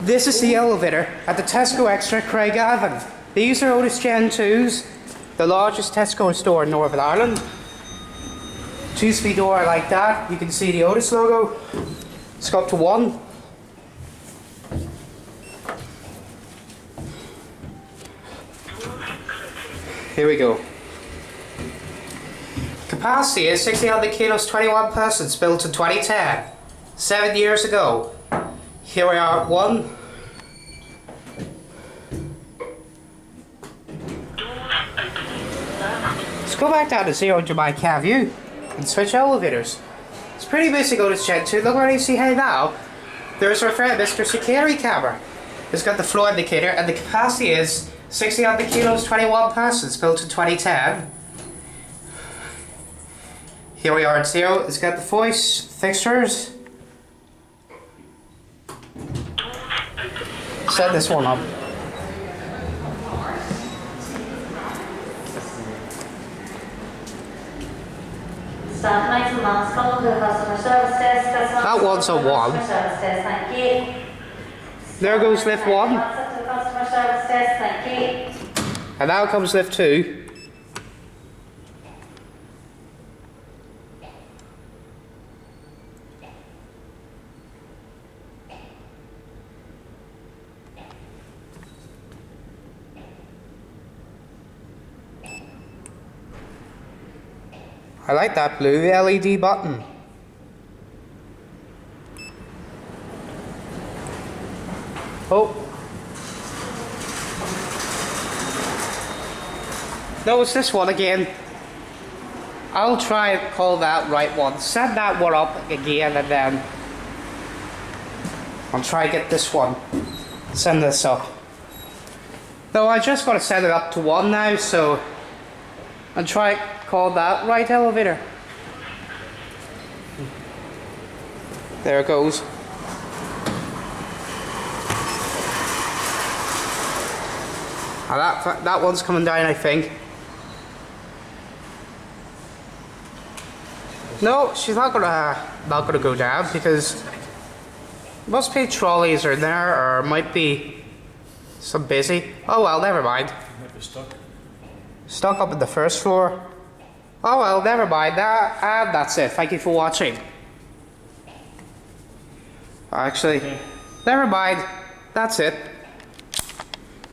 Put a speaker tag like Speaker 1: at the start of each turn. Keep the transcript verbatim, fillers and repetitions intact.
Speaker 1: This is the elevator at the Tesco Extra Craigavon. These are Otis Gen twos, the largest Tesco store in Northern Ireland. Two-speed door like that. You can see the Otis logo. It's got up to one. Here we go. Capacity is sixteen hundred kilos, twenty-one persons, built in twenty ten. Seven years ago. Here we are at one. Let's go back down to zero to my cab view and switch elevators. It's pretty basic Otis Gen two. Look where you see here now. There's our friend Mister Security Camera. It's got the flow indicator and the capacity is sixteen hundred kilos, twenty-one persons, built in twenty ten. Here we are at zero. It's got the voice fixtures. Set this one up. That one's a one. There goes lift one. And now comes lift two. I like that blue L E D button. Oh. No, it's this one again. I'll try and call that right one. Set that one up again and then I'll try and get this one. Send this up. No, I just got to set it up to one now, so I'll try call that right elevator. There it goes. Now that that one's coming down, I think. No, she's not gonna not gonna go down because must be trolleys are there, or might be some busy. Oh well, never mind.
Speaker 2: Might be stuck.
Speaker 1: Stuck up at the first floor. Oh well, never mind that, and that's it. Thank you for watching. Actually, never mind. That's it.